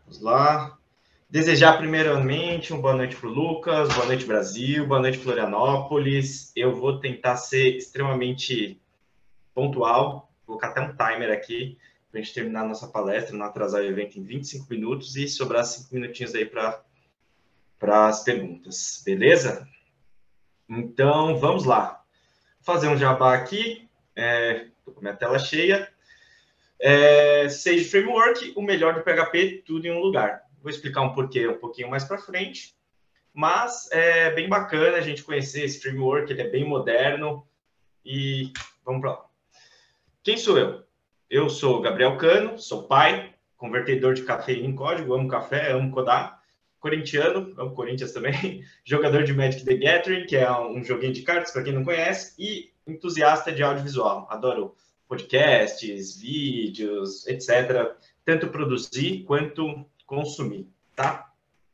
Vamos lá. Desejar primeiramente uma boa noite para o Lucas, boa noite Brasil, boa noite Florianópolis. Eu vou tentar ser extremamente pontual, vou colocar até um timer aqui para a gente terminar a nossa palestra, não atrasar o evento em 25 minutos e sobrar 5 minutinhos aí para as perguntas, beleza? Então, vamos lá. Vou fazer um jabá aqui, estou com a minha tela cheia. Sage Framework, o melhor do PHP, tudo em um lugar. Vou explicar um porquê um pouquinho mais para frente, mas é bem bacana a gente conhecer esse framework, ele é bem moderno e vamos para lá. Quem sou eu? Eu sou Gabriel Cano, sou pai, convertedor de cafeína em código, amo café, amo codar, corintiano, amo Corinthians também, jogador de Magic the Gathering, que é um joguinho de cartas, para quem não conhece, e entusiasta de audiovisual. Adoro podcasts, vídeos, etc. Tanto produzir quanto consumir, tá?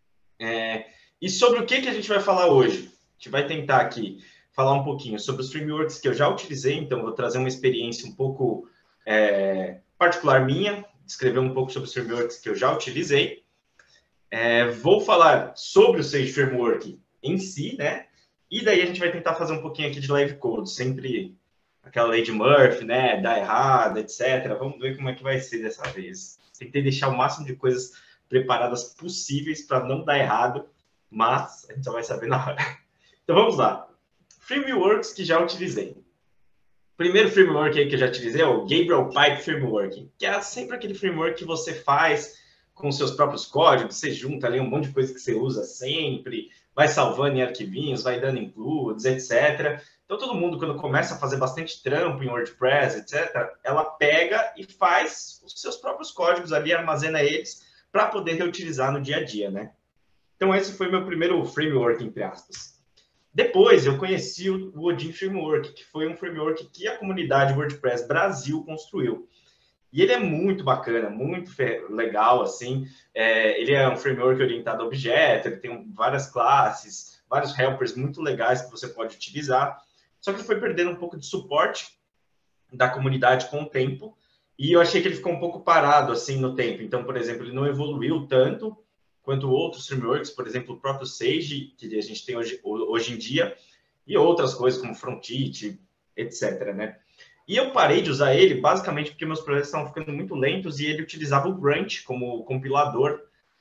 E sobre o que a gente vai falar hoje? A gente vai tentar aqui falar um pouquinho sobre os frameworks que eu já utilizei, então vou trazer uma experiência um pouco particular minha, descrever um pouco sobre os frameworks que eu já utilizei. Vou falar sobre o Sage Framework em si, né? E daí a gente vai tentar fazer um pouquinho aqui de live code, sempre aquela lei de Murphy, né? Dá errado, etc. Vamos ver como é que vai ser dessa vez. Tentei deixar o máximo de coisas preparadas possíveis para não dar errado, mas a gente só vai saber na hora. Então vamos lá. Frameworks que já utilizei. O primeiro framework aí que eu já utilizei é o Gabriel Pipe Framework, que é sempre aquele framework que você faz com seus próprios códigos, você junta ali um monte de coisa que você usa sempre, vai salvando em arquivinhos, vai dando includes, etc. Então, todo mundo, quando começa a fazer bastante trampo em WordPress, etc., ela pega e faz os seus próprios códigos ali, armazena eles para poder reutilizar no dia a dia, né? Então, esse foi meu primeiro framework, entre aspas. Depois, eu conheci o Odin Framework, que foi um framework que a comunidade WordPress Brasil construiu. E ele é muito bacana, muito legal, assim. Ele é um framework orientado a objeto, ele tem várias classes, vários helpers muito legais que você pode utilizar. Só que ele foi perdendo um pouco de suporte da comunidade com o tempo, e eu achei que ele ficou um pouco parado, assim, no tempo. Então, por exemplo, ele não evoluiu tanto quanto outros frameworks, por exemplo, o próprio Sage, que a gente tem hoje em dia, e outras coisas como Frontit, etc, né? E eu parei de usar ele basicamente porque meus projetos estavam ficando muito lentos e ele utilizava o Grunt como compilador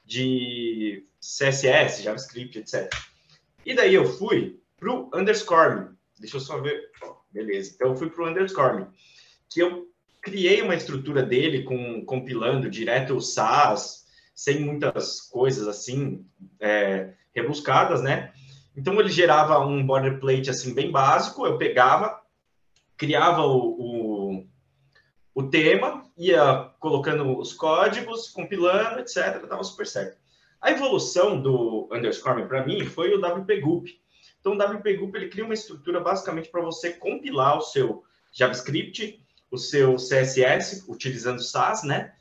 de CSS, JavaScript, etc. E daí eu fui para o Underscore. Deixa eu só ver. Beleza. Então eu fui para o Underscore, que eu criei uma estrutura dele compilando direto o SAS, sem muitas coisas assim rebuscadas, né? Então ele gerava um boilerplate assim bem básico, eu pegava, criava o tema, ia colocando os códigos, compilando, etc. Estava super certo. A evolução do Underscore para mim foi o WPGoop. Então o WPGoop ele cria uma estrutura basicamente para você compilar o seu JavaScript, o seu CSS, utilizando SAS, né?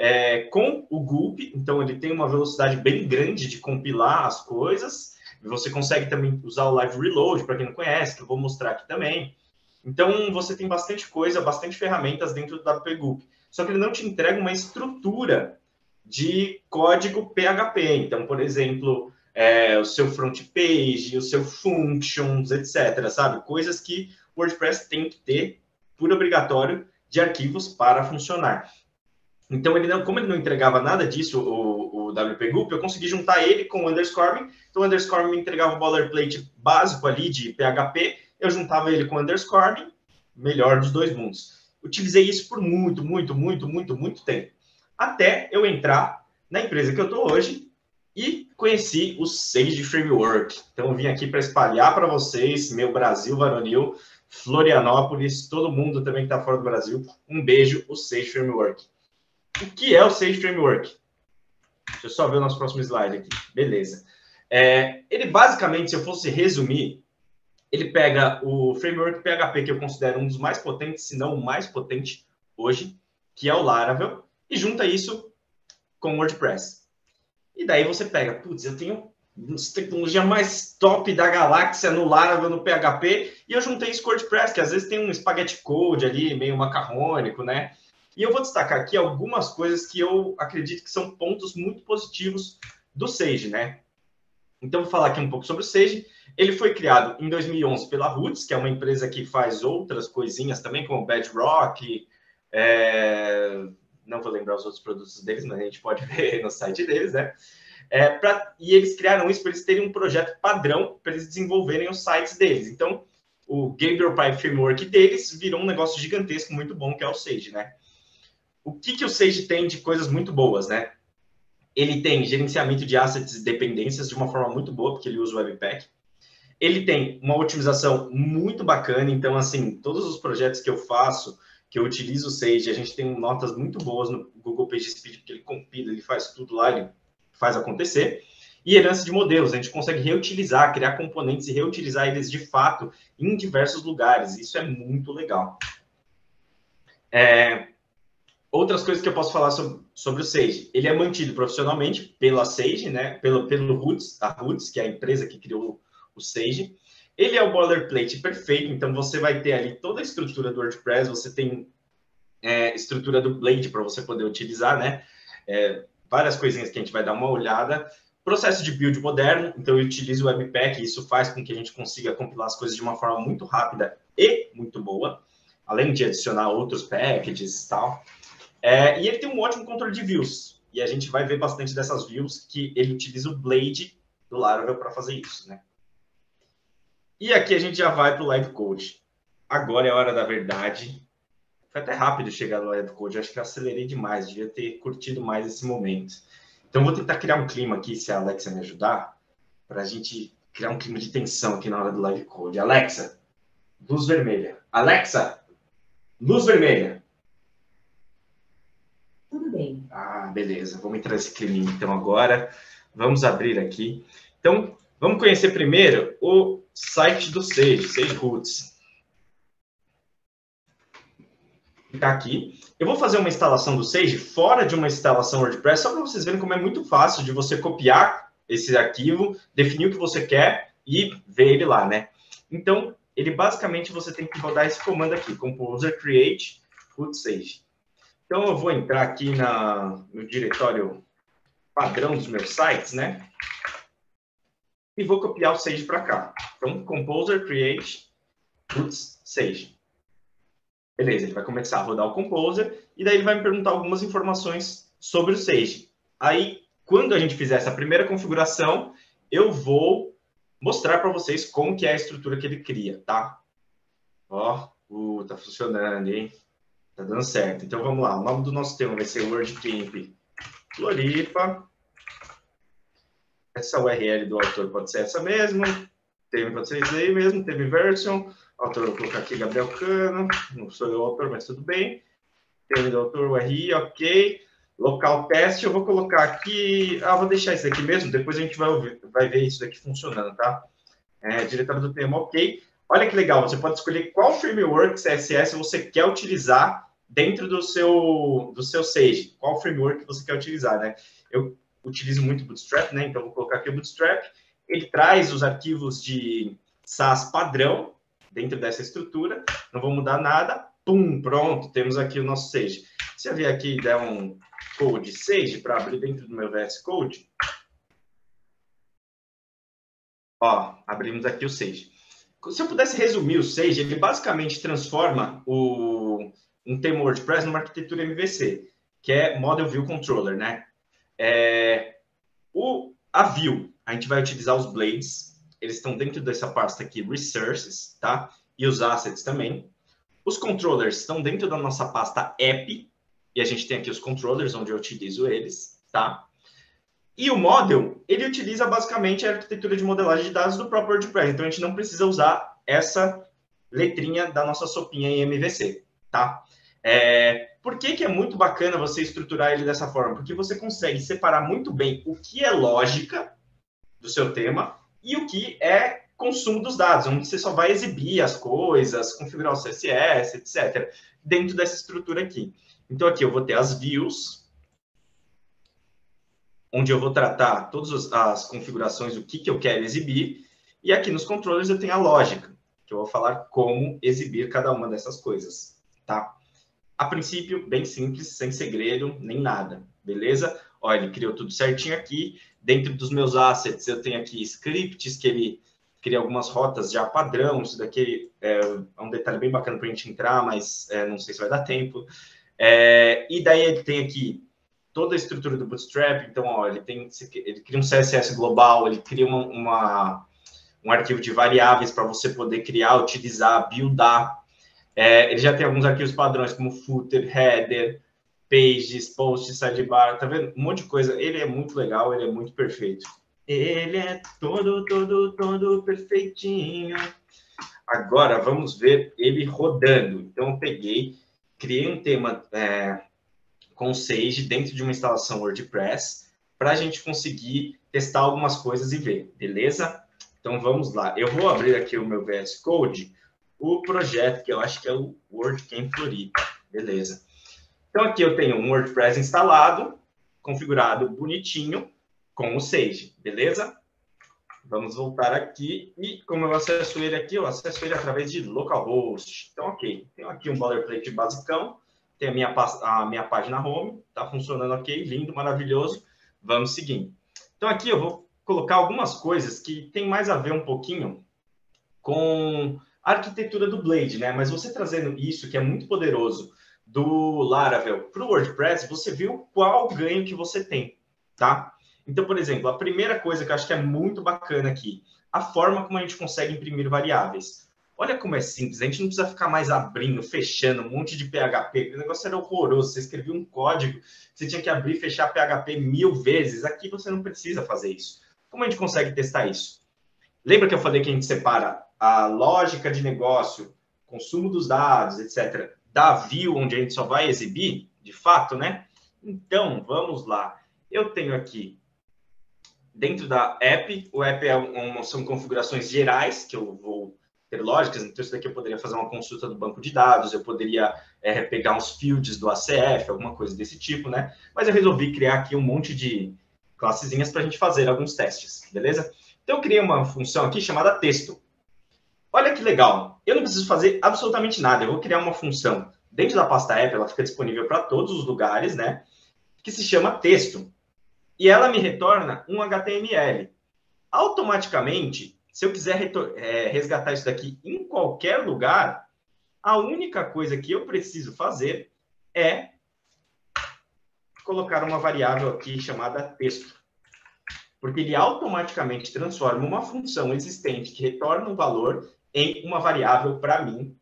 Com o Goop, então ele tem uma velocidade bem grande de compilar as coisas. Você consegue também usar o Live Reload, para quem não conhece, que eu vou mostrar aqui também. Então, você tem bastante coisa, bastante ferramentas dentro do WPGoop. Só que ele não te entrega uma estrutura de código PHP. Então, por exemplo, o seu front page, o seu functions, etc. Sabe? Coisas que o WordPress tem que ter, por obrigatório, de arquivos para funcionar. Então, como ele não entregava nada disso, o WPGoop, eu consegui juntar ele com o Underscore. Então, o Underscore me entregava um boilerplate básico ali de PHP, eu juntava ele com o Underscore, melhor dos dois mundos. Utilizei isso por muito tempo. Até eu entrar na empresa que eu estou hoje e conheci o Sage Framework. Então, eu vim aqui para espalhar para vocês, meu Brasil varonil, Florianópolis, todo mundo também que está fora do Brasil, um beijo, o Sage Framework. O que é o Sage Framework? Deixa eu só ver o nosso próximo slide aqui. Beleza. Ele basicamente, se eu fosse resumir, ele pega o framework PHP, que eu considero um dos mais potentes, se não o mais potente hoje, que é o Laravel, e junta isso com o WordPress. E daí você pega, putz, eu tenho a tecnologia mais top da galáxia no Laravel, no PHP, e eu juntei isso com o WordPress, que às vezes tem um spaghetti code ali, meio macarrônico, né? E eu vou destacar aqui algumas coisas que eu acredito que são pontos muito positivos do Sage, né? Então, vou falar aqui um pouco sobre o Sage. Ele foi criado em 2011 pela Roots, que é uma empresa que faz outras coisinhas também, como Bedrock. Não vou lembrar os outros produtos deles, mas a gente pode ver no site deles, né? E eles criaram isso para eles terem um projeto padrão para eles desenvolverem os sites deles. Então, o Gabriel Pi Framework deles virou um negócio gigantesco, muito bom, que é o Sage, né? O que o Sage tem de coisas muito boas, né? Ele tem gerenciamento de assets e dependências de uma forma muito boa, porque ele usa o Webpack. Ele tem uma otimização muito bacana, então, assim, todos os projetos que eu faço, que eu utilizo o Sage, a gente tem notas muito boas no Google PageSpeed, porque ele compila, ele faz tudo lá, ele faz acontecer. E herança de modelos, a gente consegue reutilizar, criar componentes e reutilizar eles de fato em diversos lugares. Isso é muito legal. Outras coisas que eu posso falar sobre o Sage. Ele é mantido profissionalmente pela Sage, né? Pelo Roots, a Roots, que é a empresa que criou o Sage. Ele é o boilerplate perfeito, então você vai ter ali toda a estrutura do WordPress, você tem estrutura do Blade para você poder utilizar, né? Várias coisinhas que a gente vai dar uma olhada. Processo de build moderno, então eu utilizo o Webpack e isso faz com que a gente consiga compilar as coisas de uma forma muito rápida e muito boa, além de adicionar outros packages e tal. E ele tem um ótimo controle de views. E a gente vai ver bastante dessas views que ele utiliza o Blade do Laravel para fazer isso, né? E aqui a gente já vai para o Live Code. Agora é a hora da verdade. Foi até rápido chegar no Live Code. Eu acho que eu acelerei demais. Devia ter curtido mais esse momento. Então, vou tentar criar um clima aqui, se a Alexa me ajudar, para a gente criar um clima de tensão aqui na hora do Live Code. Alexa, luz vermelha. Alexa, luz vermelha. Tudo bem. Beleza. Vamos entrar nesse clima então agora. Vamos abrir aqui. Então, vamos conhecer primeiro o site do Sage, Sage Roots. Vou clicar aqui. Eu vou fazer uma instalação do Sage fora de uma instalação WordPress, só para vocês verem como é muito fácil de você copiar esse arquivo, definir o que você quer e ver ele lá, né? Então, ele basicamente você tem que rodar esse comando aqui, Composer Create Root Sage. Então, eu vou entrar aqui no diretório padrão dos meus sites, né? E vou copiar o Sage para cá. Então, Composer Create Roots Sage. Beleza, ele vai começar a rodar o Composer e daí ele vai me perguntar algumas informações sobre o Sage. Aí, quando a gente fizer essa primeira configuração, eu vou mostrar para vocês como que é a estrutura que ele cria, tá? Ó, tá funcionando, hein? Tá dando certo. Então, vamos lá. O nome do nosso tema vai ser WordCamp Floripa. Essa URL do autor pode ser essa mesma. Tema pode ser isso aí mesmo. Tema version. Autor, vou colocar aqui Gabriel Cano. Não sou eu o autor, mas tudo bem. Tema do autor, URI, ok. Local teste, eu vou colocar aqui... vou deixar isso aqui mesmo. Depois a gente vai ver isso daqui funcionando, tá? Diretório do tema, ok. Olha que legal, você pode escolher qual framework CSS você quer utilizar dentro do seu Sage. Qual framework você quer utilizar, né? Eu utilizo muito Bootstrap, né? Então, vou colocar aqui o Bootstrap. Ele traz os arquivos de SAS padrão dentro dessa estrutura. Não vou mudar nada. Pum, pronto, temos aqui o nosso Sage. Se eu vier aqui e der um code Sage para abrir dentro do meu VS Code, ó, abrimos aqui o Sage. Se eu pudesse resumir o Sage, ele basicamente transforma um tema WordPress numa arquitetura MVC, que é Model View Controller, né? A View, a gente vai utilizar os blades, eles estão dentro dessa pasta aqui, Resources, tá? E os assets também. Os controllers estão dentro da nossa pasta App, e a gente tem aqui os controllers, onde eu utilizo eles, tá? E o model, ele utiliza basicamente a arquitetura de modelagem de dados do próprio WordPress. Então, a gente não precisa usar essa letrinha da nossa sopinha em MVC, tá? Por que é muito bacana você estruturar ele dessa forma? Porque você consegue separar muito bem o que é lógica do seu tema e o que é consumo dos dados, onde você só vai exibir as coisas, configurar o CSS, etc., dentro dessa estrutura aqui. Então, aqui eu vou ter as views, onde eu vou tratar todas as configurações do que eu quero exibir. E aqui nos controllers eu tenho a lógica, que eu vou falar como exibir cada uma dessas coisas, tá? A princípio, bem simples, sem segredo, nem nada, beleza? Olha, ele criou tudo certinho aqui. Dentro dos meus assets, eu tenho aqui scripts que ele cria algumas rotas já padrão. Isso daqui é um detalhe bem bacana para a gente entrar, mas não sei se vai dar tempo. E daí ele tem aqui toda a estrutura do Bootstrap. Então, ó, ele cria um CSS global, ele cria um arquivo de variáveis para você poder criar, utilizar, buildar. Ele já tem alguns arquivos padrões, como footer, header, pages, post, sidebar, tá vendo? Um monte de coisa. Ele é muito legal, ele é muito perfeito. Ele é todo perfeitinho. Agora, vamos ver ele rodando. Então, eu peguei, criei um tema com Sage dentro de uma instalação WordPress para a gente conseguir testar algumas coisas e ver, beleza? Então, vamos lá. Eu vou abrir aqui o meu VS Code, o projeto, que eu acho que é o WordCamp Floripa. Beleza. Então, aqui eu tenho um WordPress instalado, configurado bonitinho, com o Sage, beleza? Vamos voltar aqui. E como eu acesso ele aqui, eu acesso ele através de localhost. Então, ok. Tenho aqui um boilerplate basicão, tem a minha página home, está funcionando ok, lindo, maravilhoso. Vamos seguindo. Então, aqui eu vou colocar algumas coisas que tem mais a ver um pouquinho com a arquitetura do Blade, né? Mas você trazendo isso, que é muito poderoso, do Laravel para o WordPress, você viu qual o ganho que você tem, tá? Então, por exemplo, a primeira coisa que eu acho que é muito bacana aqui, a forma como a gente consegue imprimir variáveis. Olha como é simples, a gente não precisa ficar mais abrindo, fechando um monte de PHP, o negócio era horroroso, você escrevia um código, você tinha que abrir e fechar PHP 1000 vezes, aqui você não precisa fazer isso. Como a gente consegue testar isso? Lembra que eu falei que a gente separa a lógica de negócio, consumo dos dados, etc., da view, onde a gente só vai exibir, de fato, né? Então, vamos lá. Eu tenho aqui, dentro da app, o app são configurações gerais, que eu vou ter lógicas, então isso daqui eu poderia fazer uma consulta do banco de dados, eu poderia pegar uns fields do ACF, alguma coisa desse tipo, né? Mas eu resolvi criar aqui um monte de classezinhas para a gente fazer alguns testes, beleza? Então, eu criei uma função aqui chamada texto. Olha que legal. Eu não preciso fazer absolutamente nada. Eu vou criar uma função dentro da pasta app, ela fica disponível para todos os lugares, né? Que se chama texto. E ela me retorna um HTML. Automaticamente, se eu quiser resgatar isso daqui em qualquer lugar, a única coisa que eu preciso fazer é colocar uma variável aqui chamada texto. Porque ele automaticamente transforma uma função existente que retorna um valor em uma variável para mim,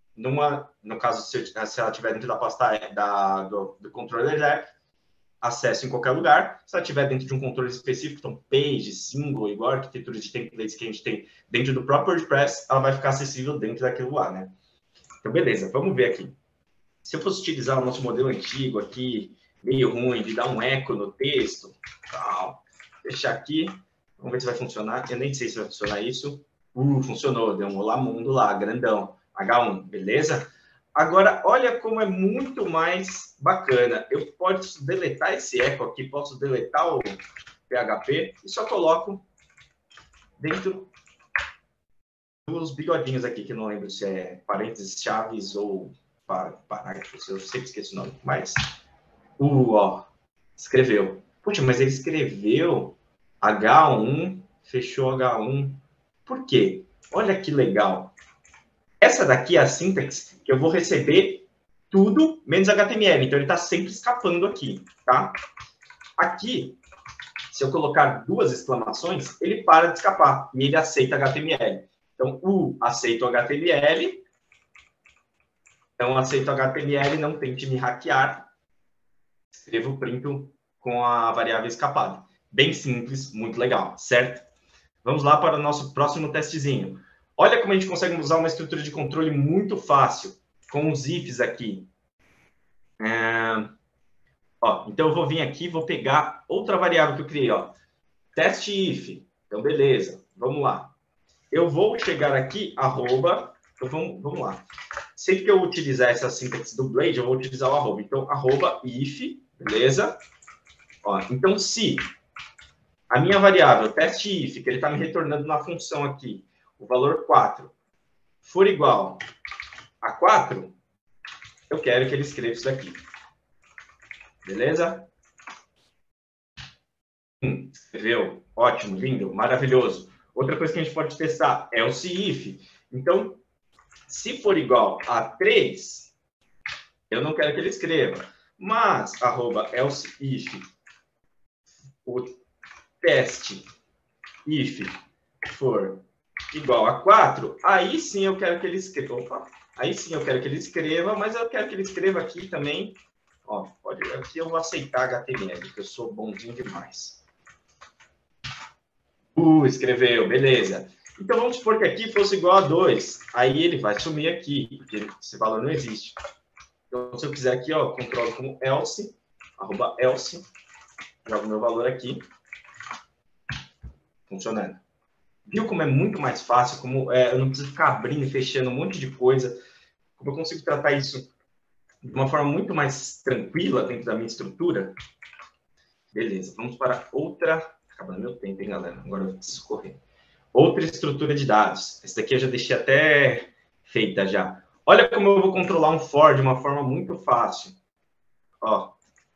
no caso, se ela estiver dentro da pasta do controller app, acesso em qualquer lugar. Se ela estiver dentro de um controle específico, então page, single, igual a arquitetura de templates que a gente tem dentro do próprio WordPress, ela vai ficar acessível dentro daquilo lá, né? Então, beleza, vamos ver aqui. Se eu fosse utilizar o nosso modelo antigo aqui, meio ruim, de dar um eco no texto, tal, fechar aqui, vamos ver se vai funcionar. Eu nem sei se vai funcionar isso. Funcionou, deu um olá mundo lá, grandão, H1, beleza? Agora, olha como é muito mais bacana. Eu posso deletar esse eco aqui, posso deletar o PHP e só coloco dentro dos bigodinhos aqui, que não lembro se é parênteses, chaves ou parágrafos, eu sempre esqueço o nome, mas ó, escreveu. Puxa, mas ele escreveu H1, fechou H1. Por quê? Olha que legal. Essa daqui é a sintaxe que eu vou receber tudo menos HTML. Então, ele está sempre escapando aqui, tá? Aqui, se eu colocar 2 exclamações, ele para de escapar e ele aceita HTML. Então, aceita o HTML. Então, aceito HTML, não tente me hackear. Escrevo print com a variável escapada. Bem simples, muito legal, certo? Vamos lá para o nosso próximo testezinho. Olha como a gente consegue usar uma estrutura de controle muito fácil, com os ifs aqui. Então, eu vou vir aqui e vou pegar outra variável que eu criei. Teste if. Então, beleza. Vamos lá. Eu vou chegar aqui, arroba. Então, vamos lá. Sempre que eu utilizar essa sintaxe do Blade, eu vou utilizar o arroba. Então, arroba if, beleza? Então, se a minha variável, teste if, que ele está me retornando na função aqui, o valor 4, for igual a 4, eu quero que ele escreva isso daqui. Beleza? Escreveu. Ótimo, lindo, maravilhoso. Outra coisa que a gente pode testar é o if. Então, se for igual a 3, eu não quero que ele escreva. Mas, else if, o teste if for igual a 4, aí sim eu quero que ele escreva. Opa, aí sim eu quero que ele escreva, mas eu quero que ele escreva aqui também. Ó, pode, aqui eu vou aceitar HTML, porque eu sou bonzinho demais. Escreveu, beleza. Então vamos supor que aqui fosse igual a 2. Aí ele vai sumir aqui, porque esse valor não existe. Então, se eu quiser aqui, ó, controlo como else, else, jogo meu valor aqui, funcionando. Viu como é muito mais fácil, como eu não preciso ficar abrindo e fechando um monte de coisa, como eu consigo tratar isso de uma forma muito mais tranquila dentro da minha estrutura? Beleza, vamos para outra... Acabando meu tempo, hein, galera? Agora eu preciso correr. Outra estrutura de dados. Essa daqui eu já deixei até feita já. Olha como eu vou controlar um for de uma forma muito fácil. Ó.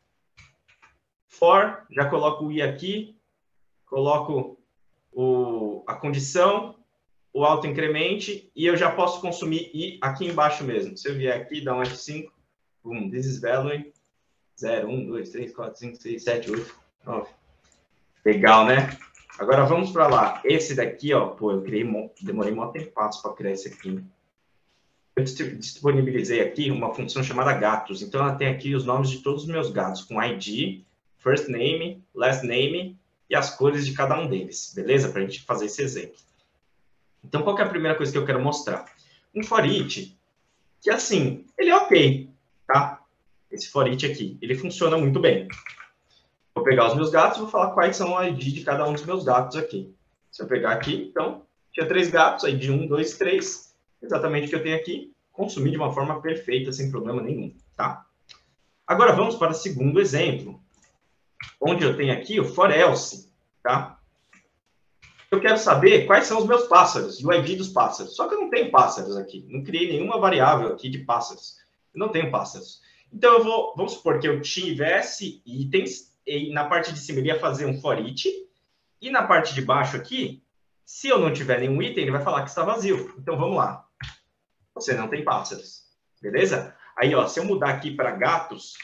For, já coloco o i aqui, coloco a condição, o autoincremente, e eu já posso consumir i aqui embaixo mesmo. Se eu vier aqui, dá um F5, this is value 0, 1, 2, 3, 4, 5, 6, 7, 8, 9. Legal, né? Agora vamos para lá. Esse daqui, ó, pô, eu criei, demorei um tempo para criar esse aqui. Eu disponibilizei aqui uma função chamada gatos. Então, ela tem aqui os nomes de todos os meus gatos, com ID, first name, last name e as cores de cada um deles. Beleza? Para a gente fazer esse exemplo. Então, qual que é a primeira coisa que eu quero mostrar? Um for each, que assim, ele é ok, tá? Esse for each aqui, ele funciona muito bem. Vou pegar os meus gatos e vou falar quais são o ID de cada um dos meus gatos aqui. Se eu pegar aqui, então, tinha 3 gatos, ID 1, 2, 3, exatamente o que eu tenho aqui, consumir de uma forma perfeita, sem problema nenhum, tá? Agora vamos para o segundo exemplo, onde eu tenho aqui o for else, tá? Eu quero saber quais são os meus pássaros, o ID dos pássaros. Só que eu não tenho pássaros aqui, não criei nenhuma variável aqui de pássaros. Eu não tenho pássaros. Então, vamos supor que eu tivesse itens, e na parte de cima ele ia fazer um for each, e na parte de baixo aqui, se eu não tiver nenhum item, ele vai falar que está vazio. Então, vamos lá. Você não tem pássaros. Beleza? Aí, ó, se eu mudar aqui para gatos,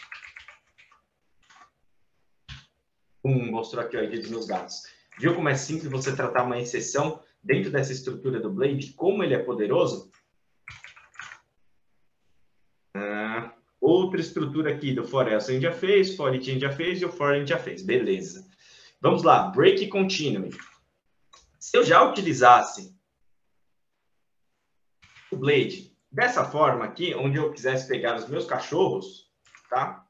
mostrou aqui o ID dos meus gatos. Viu como é simples você tratar uma exceção dentro dessa estrutura do Blade? Como ele é poderoso? Outra estrutura aqui do for else a gente já fez, for each a gente já fez e o for a gente já fez. Beleza. Vamos lá, break continue. Se eu já utilizasse o Blade dessa forma aqui, onde eu quisesse pegar os meus cachorros, tá?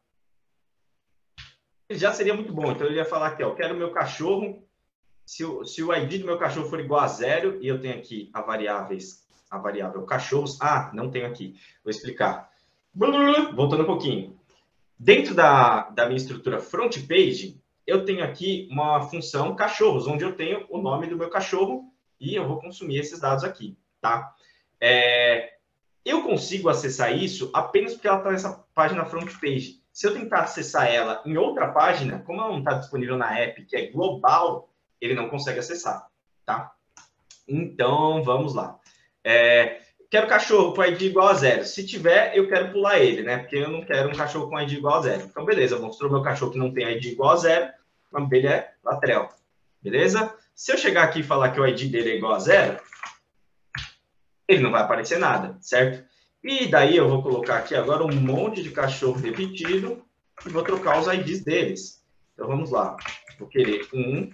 Já seria muito bom. Então, eu ia falar aqui, ó, eu quero o meu cachorro, se o ID do meu cachorro for igual a 0, e eu tenho aqui a variável cachorros, não tenho aqui, vou explicar. Voltando um pouquinho. Dentro da minha estrutura front page, eu tenho aqui uma função cachorros, onde eu tenho o nome do meu cachorro e eu vou consumir esses dados aqui, tá? Eu consigo acessar isso apenas porque ela está nessa página front page. Se eu tentar acessar ela em outra página, como ela não está disponível na app, que é global, ele não consegue acessar, tá? Então, vamos lá. Quero cachorro com ID igual a 0. Se tiver, eu quero pular ele, né? Porque eu não quero um cachorro com ID igual a 0. Então, beleza, mostrou meu cachorro que não tem ID igual a 0. O nome dele é Latrell. Beleza? Se eu chegar aqui e falar que o ID dele é igual a 0, ele não vai aparecer nada, certo? E daí eu vou colocar aqui agora um monte de cachorro repetido e vou trocar os IDs deles. Então, vamos lá. Vou querer 1,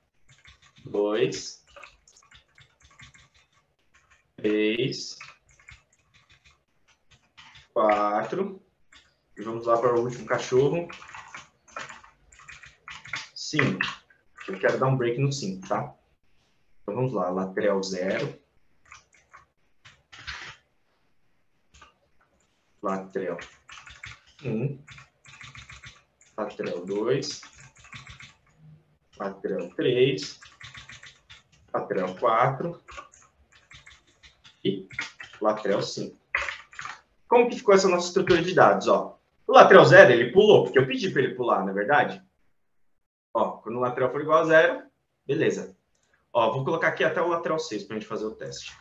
2, 3, 4. E vamos lá para o último cachorro. 5. Eu quero dar um break no 5, tá? Então vamos lá. Latrell 0. Latrell 1. Latrell 2. Latrell 3. Latrell 4. E Latrell 5. como que ficou essa nossa estrutura de dados? Ó, o lateral 0, ele pulou, porque eu pedi para ele pular, não é verdade? Ó, quando o lateral for igual a 0, beleza. Ó, vou colocar aqui até o lateral 6 para a gente fazer o teste.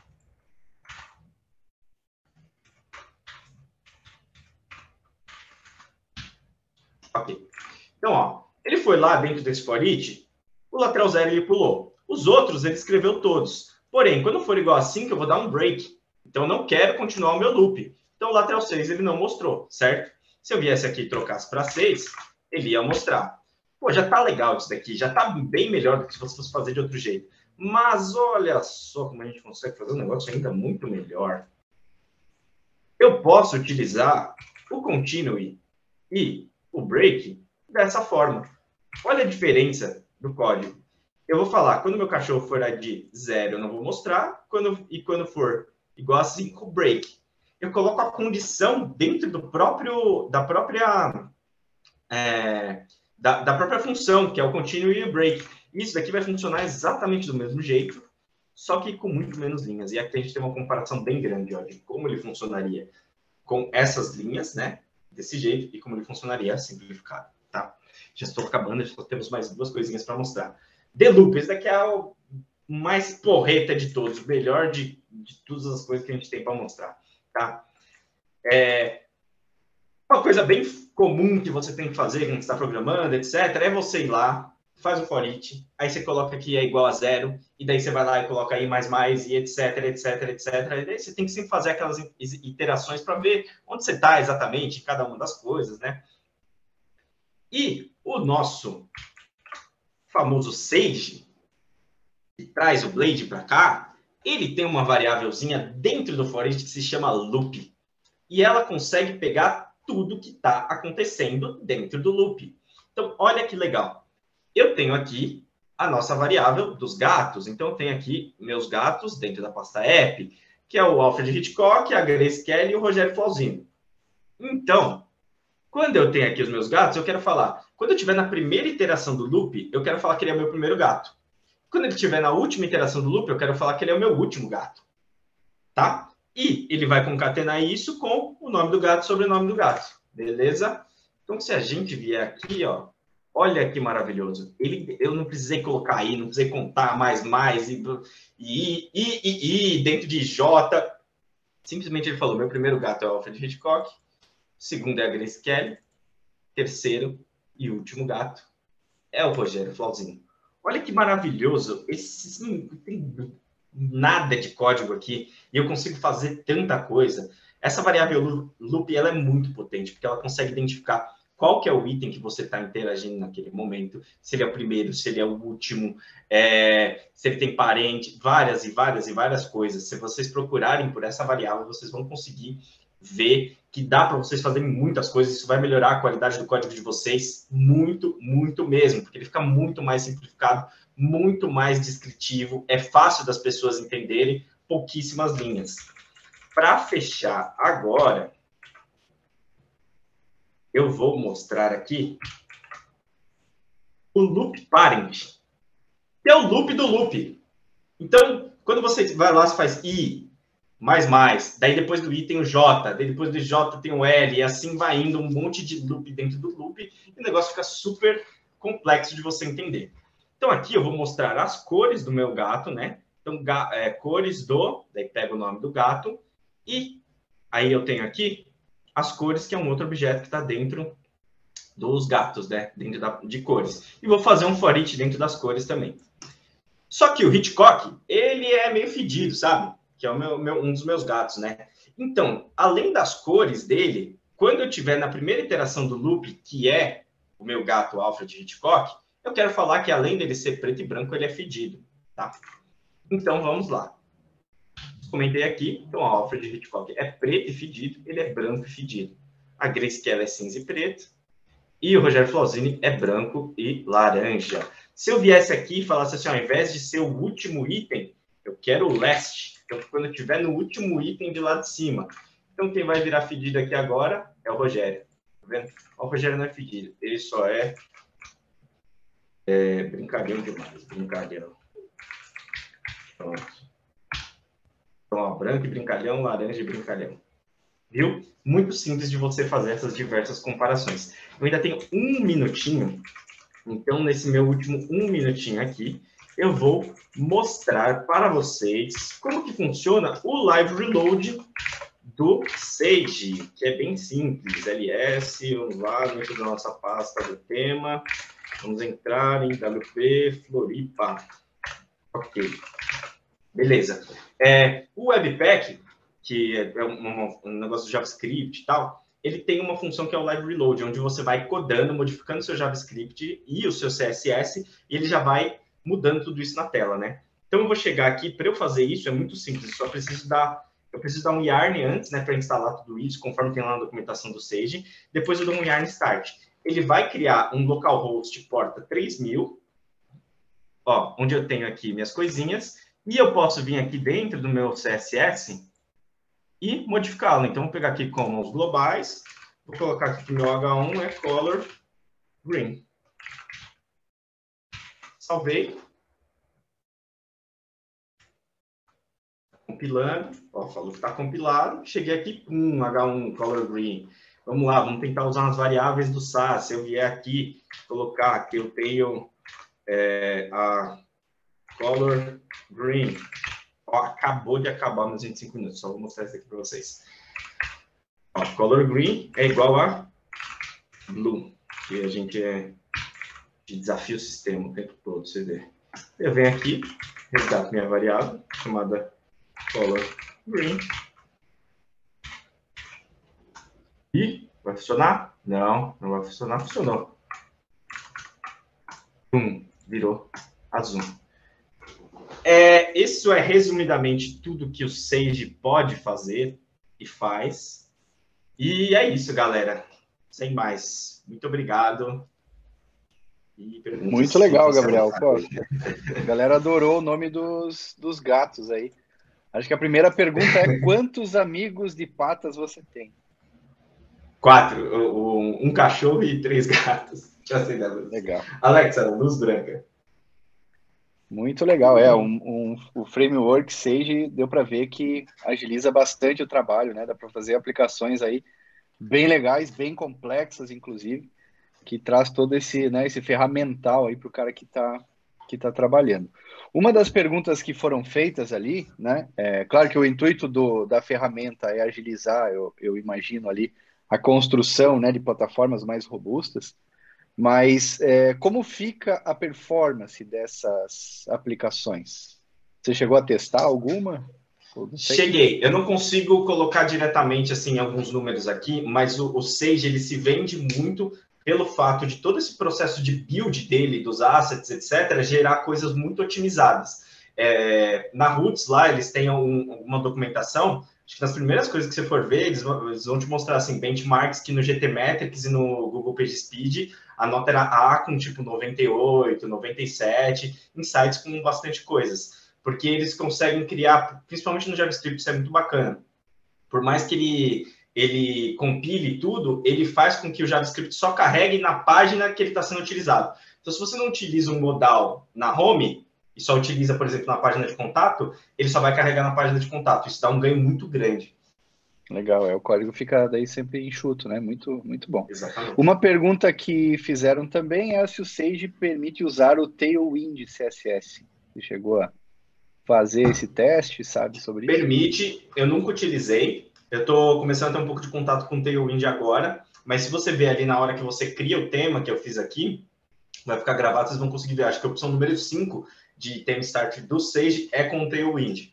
Ok. Então, ó, ele foi lá dentro desse for each, o lateral 0 ele pulou. Os outros ele escreveu todos. Porém, quando for igual a 5, eu vou dar um break. Então, eu não quero continuar o meu loop. Então, o lateral 6 ele não mostrou, certo? Se eu viesse aqui e trocasse para 6, ele ia mostrar. Pô, já tá legal isso daqui, já tá bem melhor do que se você fosse fazer de outro jeito. Mas olha só como a gente consegue fazer um negócio ainda muito melhor. Eu posso utilizar o continue e o break dessa forma. Olha a diferença do código. Eu vou falar, quando meu cachorro for de 0, eu não vou mostrar, quando for igual a 5, break. Eu coloco a condição dentro da própria função, que é o continue e o break. Isso daqui vai funcionar exatamente do mesmo jeito, só que com muito menos linhas. E aqui a gente tem uma comparação bem grande, ó, de como ele funcionaria com essas linhas, né? Desse jeito, e como ele funcionaria simplificado, tá? Já estou acabando, já temos mais 2 coisinhas para mostrar. The Loop, esse daqui é o mais porreta de todos, o melhor de todas as coisas que a gente tem para mostrar, tá? Uma coisa bem comum que você tem que fazer quando está programando, etc., é você ir lá, faz o for each, aí você coloca que é igual a 0, e daí você vai lá e coloca aí mais, e etc., etc., etc. E daí você tem que sempre fazer aquelas iterações para ver onde você está exatamente em cada uma das coisas, né? E o nosso famoso Sage, que traz o Blade para cá, ele tem uma variávelzinha dentro do for each que se chama loop. E ela consegue pegar tudo que está acontecendo dentro do loop. Então, olha que legal. Eu tenho aqui a nossa variável dos gatos. Então, eu tenho aqui meus gatos dentro da pasta app, que é o Alfred Hitchcock, a Grace Kelly e o Rogério Flauzino. Então, quando eu tenho aqui os meus gatos, eu quero falar... Quando eu estiver na primeira iteração do loop, eu quero falar que ele é o meu primeiro gato. Quando ele estiver na última iteração do loop, eu quero falar que ele é o meu último gato. Tá? E ele vai concatenar isso com o nome do gato, sobrenome do gato. Beleza? Então, se a gente vier aqui, ó, olha que maravilhoso. Eu não precisei colocar aí, não precisei contar mais, e dentro de J. Simplesmente ele falou, meu primeiro gato é o Alfred Hitchcock, segundo é a Grace Kelly, terceiro e último gato é o Rogério Flauzino. Olha que maravilhoso. Tem nada de código aqui e eu consigo fazer tanta coisa. Essa variável loop ela é muito potente, porque ela consegue identificar qual que é o item que você está interagindo naquele momento, se ele é o primeiro, se ele é o último, se ele tem parente, várias coisas. Se vocês procurarem por essa variável, vocês vão conseguir ver que dá para vocês fazerem muitas coisas. Isso vai melhorar a qualidade do código de vocês muito, muito mesmo, porque ele fica muito mais simplificado, muito mais descritivo, é fácil das pessoas entenderem, pouquíssimas linhas. Para fechar agora, eu vou mostrar aqui o loop parent, que é o loop do loop. Então, quando você vai lá, você faz i, mais, daí depois do i tem o j, daí depois do j tem o l, e assim vai indo um monte de loop dentro do loop, e o negócio fica super complexo de você entender. Então, aqui eu vou mostrar as cores do meu gato, né? Então, cores do, daí pega o nome do gato, e aí eu tenho aqui as cores, que é um outro objeto que está dentro dos gatos, né? Dentro de cores. E vou fazer um for each dentro das cores também. Só que o Hitchcock, ele é meio fedido, sabe? Que é um dos meus gatos, né? Então, além das cores dele, quando eu tiver na primeira iteração do loop, que é o meu gato Alfred Hitchcock, eu quero falar que além dele ser preto e branco, ele é fedido, tá? Então, vamos lá. Comentei aqui, então, o Alfred Hitchcock é preto e fedido, ele é branco e fedido. A Grace Kelly é cinza e preto, e o Rogério Flauzini é branco e laranja. Se eu viesse aqui e falasse assim, ao invés de ser o último item, eu quero o last. Então, quando eu estiver no último item de lá de cima. Então, quem vai virar fedido aqui agora é o Rogério. Tá vendo? O Rogério não é fedido. Ele só é brincalhão demais. Brincalhão. Pronto. Então, ó, branco e brincalhão, laranja e brincalhão. viu? Muito simples de você fazer essas diversas comparações. Eu ainda tenho um minutinho, então nesse meu último um minutinho aqui, eu vou mostrar para vocês como que funciona o Live Reload do Sage, que é bem simples. ls, vamos lá, dentro da nossa pasta do tema, vamos entrar em WP Floripa. Ok, beleza. O Webpack, que é um negócio de JavaScript e tal, ele tem uma função que é o Live Reload, onde você vai codando, modificando o seu JavaScript e o seu CSS, e ele já vai mudando tudo isso na tela, né? Então, eu vou chegar aqui, para eu fazer isso, é muito simples, eu preciso dar um yarn antes, né, para instalar tudo isso, conforme tem lá na documentação do Sage, depois eu dou um yarn start. Ele vai criar um localhost porta 3000, ó, onde eu tenho aqui minhas coisinhas, e eu posso vir aqui dentro do meu CSS e modificá-lo. Então, vou pegar aqui como os globais, vou colocar aqui que meu H1 é color green. Salvei. Compilando. Ó, falou que está compilado. Cheguei aqui, H1 color green. Vamos lá, vamos tentar usar as variáveis do SAS. Se eu vier aqui, colocar que eu tenho a color green. Ó, acabou de acabar meus 25 minutos. Só vou mostrar isso aqui para vocês. Ó, color green é igual a blue, que a gente desafia o sistema o tempo todo, você vê. Eu venho aqui, resgato minha variável, chamada color green. E vai funcionar? Não, não vai funcionar. Funcionou. Virou azul. Isso é resumidamente tudo que o Sage pode fazer e faz. E é isso, galera. Sem mais. Muito obrigado. Muito legal, Gabriel. Pô, a galera adorou o nome dos gatos aí. Acho que a primeira pergunta é: quantos amigos de patas você tem? 4. Um cachorro e 3 gatos. Já sei da luz. Legal. Alexa, luz branca. Muito legal. O framework Sage deu para ver que agiliza bastante o trabalho, né? Dá para fazer aplicações aí bem legais, bem complexas, inclusive, que traz todo esse, né, esse ferramental aí para o cara que tá trabalhando. Uma das perguntas que foram feitas ali, né? Claro que o intuito da ferramenta é agilizar, eu imagino ali, a construção, né, de plataformas mais robustas. Mas como fica a performance dessas aplicações? Você chegou a testar alguma? Cheguei. Eu não consigo colocar diretamente assim alguns números aqui, mas o Sage ele se vende muito pelo fato de todo esse processo de build dele, dos assets, etc., gerar coisas muito otimizadas. Na Roots lá, eles têm uma documentação, acho que nas primeiras coisas que você for ver, eles vão te mostrar assim, benchmarks que no GTmetrix e no Google PageSpeed a nota era A com tipo 98, 97, em sites com bastante coisas. Porque eles conseguem criar, principalmente no JavaScript, isso é muito bacana. Por mais que ele compile tudo, ele faz com que o JavaScript só carregue na página que ele está sendo utilizado. Então, se você não utiliza um modal na home, e só utiliza, por exemplo, na página de contato, ele só vai carregar na página de contato. Isso dá um ganho muito grande. Legal, o código fica daí sempre enxuto, né? Muito, muito bom. Exatamente. Uma pergunta que fizeram também é se o Sage permite usar o Tailwind CSS. Você chegou a fazer esse teste, sabe sobre isso? Permite, eu nunca utilizei. Eu estou começando a ter um pouco de contato com o Tailwind agora, mas se você ver ali na hora que você cria o tema que eu fiz aqui, vai ficar gravado, vocês vão conseguir ver. Acho que a opção número 5 de tema start do Sage é com o Tailwind.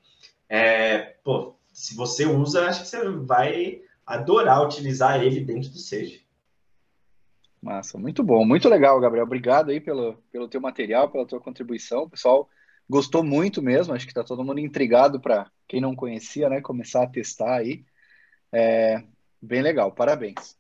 Se você usa, acho que você vai adorar utilizar ele dentro do Sage. Massa, muito bom, muito legal, Gabriel. Obrigado aí pelo teu material, pela tua contribuição. O pessoal gostou muito mesmo, acho que está todo mundo intrigado para quem não conhecia, né, começar a testar aí. Bem legal, parabéns.